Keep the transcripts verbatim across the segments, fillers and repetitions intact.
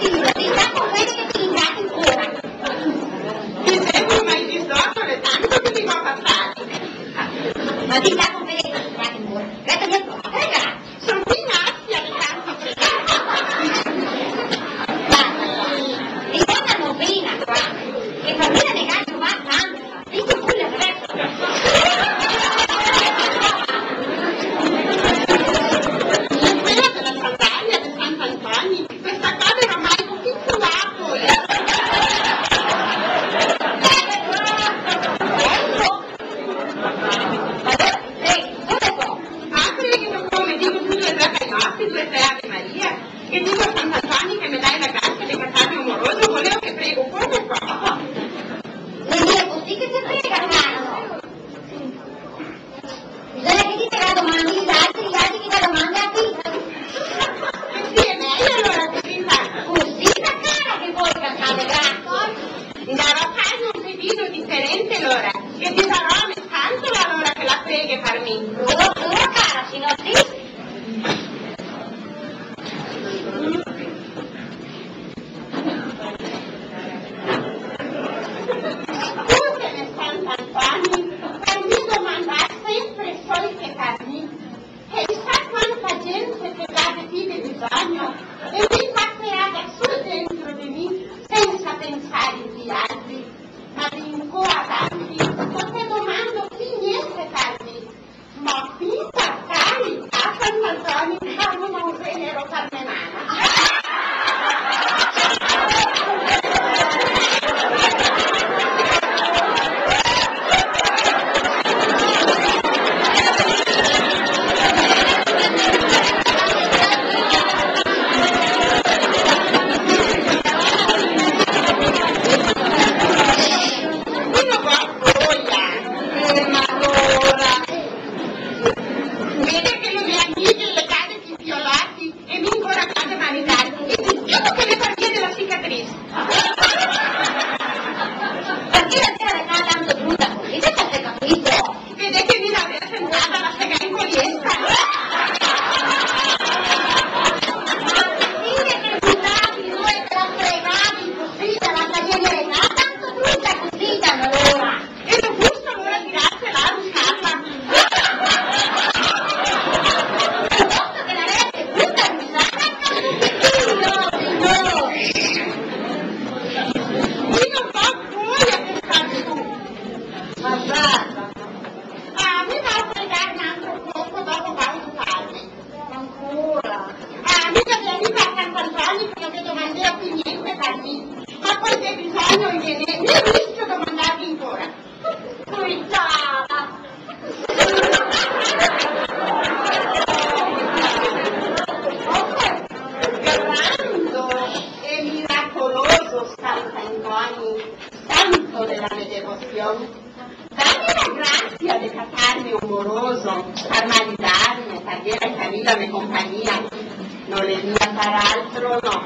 fidati, sta con quelli che ti ringrazi ancora. Ti seguo mai di sotto le tanto che ti va passati. Ma ti sta con quelli che ti ringrazi ancora. Guarda mia tua, guarda. Sono finati alle tanti pregati. Ma e quando hanno pena qua, e famiglia ne cazzo va tanto, dico pure adesso. Quella della sandalia di Sant'Antonio, questa cosa era mai un piccolato. Come dico tutte e due cagnozzi, due tre Ave Maria, e dico a Sant'Antonio che mi dai la grazia di casarmi amoroso, volevo che prego come qua. Non dire così che si frega, caro. Bisogna che dite la domanda agli altri, gli altri che la domanda a chi. E sì, è meglio allora così fa. Così da cara che voi cantate, grazie. Darò a fare un pedido differente allora, e ti darò a scantolo allora che la preghi per me. Duro, duro, cara, se non sì. Scusami Sant'Antonio, per mi domandare sempre i soliti carni, che sa quanta gente che dà di ti di bisogno, e mi passerà da su dentro di me, senza pensare agli altri, ma di ancora tanti, perché domando chi niente tardi, ma finta cari a Sant'Antonio fanno un genero carmenana. Vede che le mie amiche le cade più violati e mi ancora cade Maridarse e ti dico che le partie della cicatrice. Perché la sera le fa tanto brutta così? Se avete capito? Vede che mi l'aveva sentata la sega in poliestra. Dite che buttati, voi te la fregavi così, te la tagliere là, tanto brutta così da allora. E lo gusto allora di darsela a ruscarla. Posto che la rete brutta rusata, no, no. Io non fa voglia che sta su. Ma basta. Ah, mi va a fregare un altro poco dopo quando parli. Ancora. Ah, mi va vieni a Sant'Antonio che non ti domanderò più niente per me. Ma poi se bisogno viene, mi rischio domandarti ancora. Puttana. Grande e miracoloso Sant'Antonio, santo della mia devozione, dammi la grazia di casarmi amoroso, a Maridarse, carriera e famiglia e compagnia, non le mia far altro no.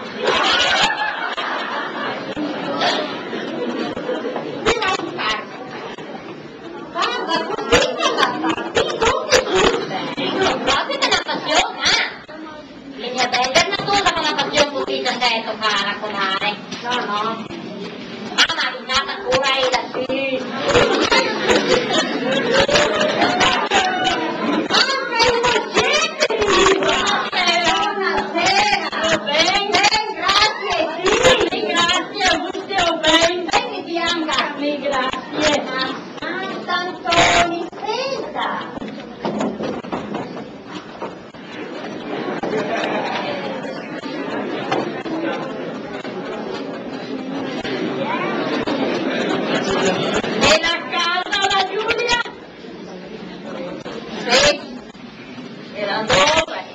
Mi va un farlo. Guarda, così non la fatti, tutte tutte. Non proprio te la passione, eh? Le mie belle è una cosa con la passione così da te fa raccontare. No, no. Ah, ma rinata Corrêa, sì. Ah, sei facente, buonasera. Ben, ben, grazie, sì. Grazie, gusto ben. Ben che ti anga. Grazie. Sant'Antonio, senta. Nella casa la Giulia? Sì. Era dove?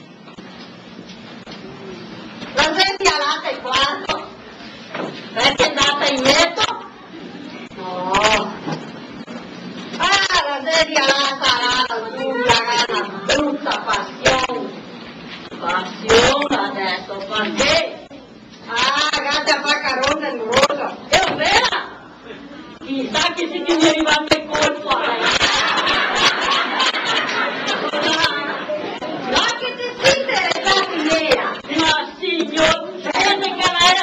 La senti alata il quarto? Perché è andata in letto? No. Ah, la senti alata, alata, Giulia, una brutta passione. Passione adesso, perché? Ah, grazie a Paccarone e Rosa. È vera? Chissà che se ti mi arriva il colpo. No, che ti si interessati nera. Ma signor, vede che la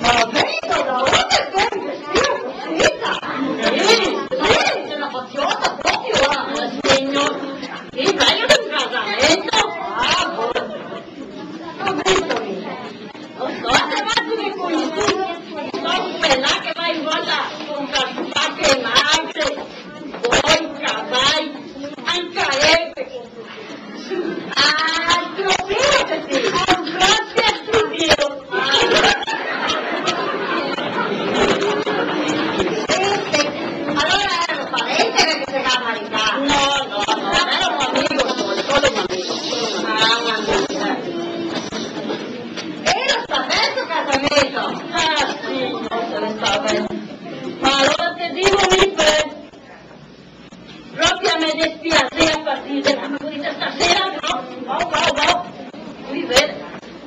vedo, da ora che mi vestito cosita. Sì, sì, c'è una faziosa proprio, la segno. Il bello del casamento. Ah, buono. Non vedo lì. Non so se vado di qui. Sono quella che va in volta con calcupate e magre. Poi, cavalli, anche ebbe. Ah, trovate! Ah, grazie a Dio! Allora erano parenti che si chiama Maridarse? No, no, no, era un amico solo, solo un amico. Mamma mia. E lo sta bene il casamento? Ah sì, non se ne sta bene. Ma allora ti dico Lippe, proprio a me dispiace a partire da questa stasera, no? No, no, no. Qui vedi.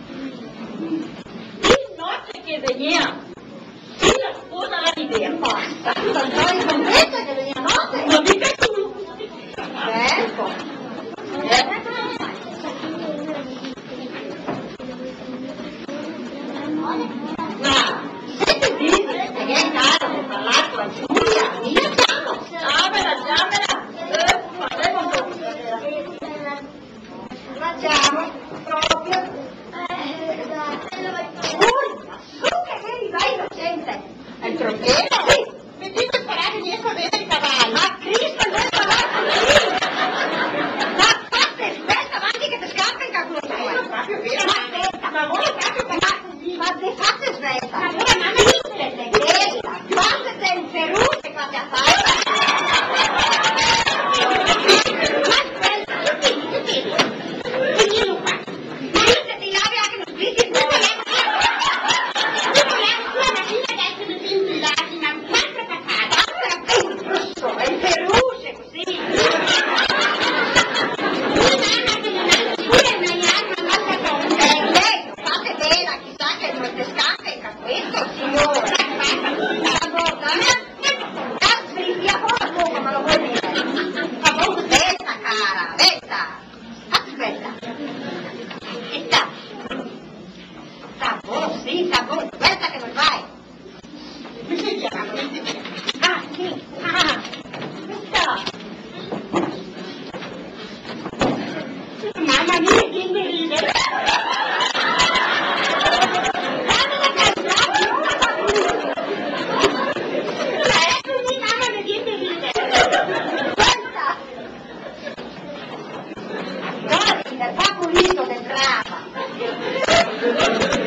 Di notte che veniva, chi la sposa la idea? Basta. Sei contenta che veniva notte? Non mica tu. Ecco. Eh. Ma, se ti dici che è caro per parlare con Giulia, io chiamo. Chiamela, chiamela. Eh, faremo un po'. Facciamo proprio. Ui, ma su che vedi, vai innocente. È il trofeo? Sì. Mi dico sparare dietro a vedere i cavalli. Ma Cristo, non sparare così. Ma state aspetta, avanti che ti scappa in caculo tua. Ma proprio vero. Ma aspetta, ma vuole proprio parlare così. Ma ti fate svelta. Ma allora mamma mi siete chiesta. Quando sei in Perù, che fate a fare? Ma aspetta, io ti dico, io ti dico. Venilo qua. Ma io se ti lavi anche non splitti, non ti lavi. Io volevo tua mattina adesso mi sento in lati, ma quattro patate. È un rosso, è in Perù, c'è così. Mi mamma che non ha pure una gnacca, ma sta con te. Lei, fate bene, chissà che non ti scappa in questo, signora. La bocca, la sbriglia poco poco, ma lo vuoi dire. Ma poco aspetta, cara, aspetta. Aspetta. E sta. Sta buono, sì, sta buono. Aspetta che non vai. Mi sentiamo, mi sentiamo. Ah, sì. Ah, sta. Mamma mia, che mi ride. Dammi la casa, non la fa più. Eccomi, mamma mia, che mi ride. Aspetta. Guardi, fa pulito del brava.